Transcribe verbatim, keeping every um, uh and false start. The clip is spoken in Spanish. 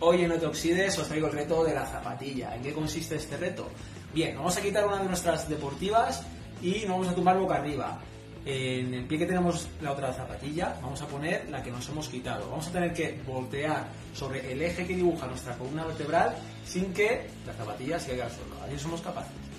Hoy en No Te Oxides os traigo el reto de la zapatilla. ¿En qué consiste este reto? Bien, vamos a quitar una de nuestras deportivas y nos vamos a tumbar boca arriba. En el pie que tenemos la otra zapatilla, vamos a poner la que nos hemos quitado. Vamos a tener que voltear sobre el eje que dibuja nuestra columna vertebral sin que la zapatilla se caiga al suelo. ¿A ver si somos capaces?